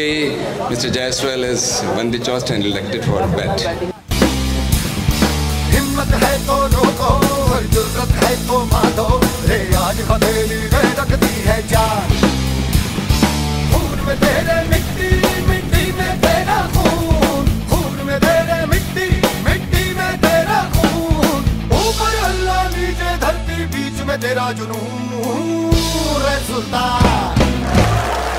K, Mr. Jaiswal has won the toss and elected for bat. हिम्मत है तो रोको, जुर्रत है तो मारो, रे आज हथेली में रखती है जान। खून में तेरे मिट्टी, मिट्टी में तेरा खून, खून में तेरे मिट्टी, मिट्टी में तेरा खून। ऊपर अल्लाह नीचे धरती, बीच में तेरा जुनून।